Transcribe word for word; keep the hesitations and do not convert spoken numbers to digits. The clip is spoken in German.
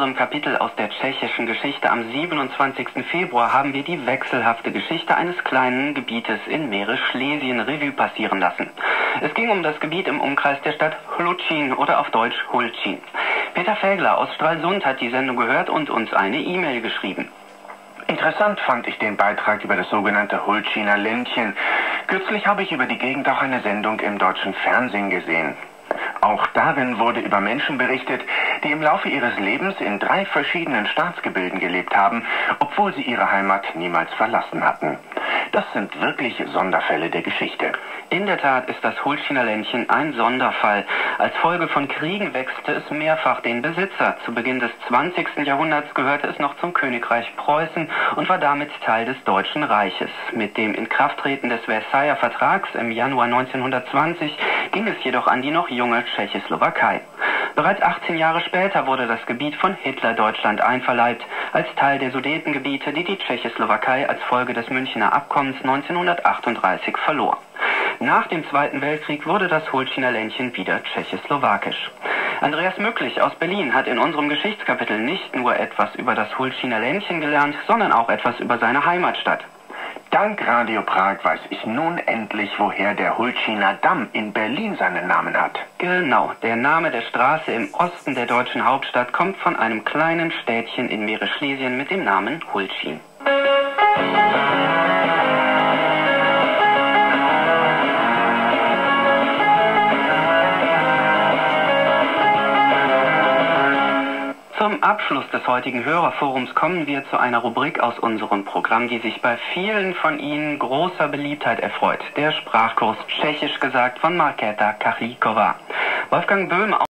unserem Kapitel aus der tschechischen Geschichte am siebenundzwanzigsten Februar haben wir die wechselhafte Geschichte eines kleinen Gebietes in Mähre-Schlesien Revue passieren lassen. Es ging um das Gebiet im Umkreis der Stadt Hlučín oder auf Deutsch Hulčín. Peter Fägler aus Stralsund hat die Sendung gehört und uns eine E-Mail geschrieben. Interessant fand ich den Beitrag über das sogenannte Hulčíner Ländchen. Kürzlich habe ich über die Gegend auch eine Sendung im deutschen Fernsehen gesehen. Auch darin wurde über Menschen berichtet, die im Laufe ihres Lebens in drei verschiedenen Staatsgebilden gelebt haben, obwohl sie ihre Heimat niemals verlassen hatten. Das sind wirklich Sonderfälle der Geschichte. In der Tat ist das Hulčíner Ländchen ein Sonderfall. Als Folge von Kriegen wechselte es mehrfach den Besitzer. Zu Beginn des zwanzigsten Jahrhunderts gehörte es noch zum Königreich Preußen und war damit Teil des Deutschen Reiches. Mit dem Inkrafttreten des Versailler Vertrags im Januar neunzehnhundertzwanzig ging es jedoch an die noch junge Tschechoslowakei. Bereits achtzehn Jahre später wurde das Gebiet von Hitler-Deutschland einverleibt, als Teil der Sudetengebiete, die die Tschechoslowakei als Folge des Münchner Abkommens neunzehnhundertachtunddreißig verlor. Nach dem Zweiten Weltkrieg wurde das Hulčíner Ländchen wieder tschechoslowakisch. Andreas Mücklich aus Berlin hat in unserem Geschichtskapitel nicht nur etwas über das Hulčíner Ländchen gelernt, sondern auch etwas über seine Heimatstadt. Dank Radio Prag weiß ich nun endlich, woher der Hulčíner Damm in Berlin seinen Namen hat. Genau, der Name der Straße im Osten der deutschen Hauptstadt kommt von einem kleinen Städtchen in Mähre-Schlesien mit dem Namen Hulčín. Zum Abschluss des heutigen Hörerforums kommen wir zu einer Rubrik aus unserem Programm, die sich bei vielen von Ihnen großer Beliebtheit erfreut. Der Sprachkurs Tschechisch gesagt von Markéta Kachlíková. Wolfgang Böhm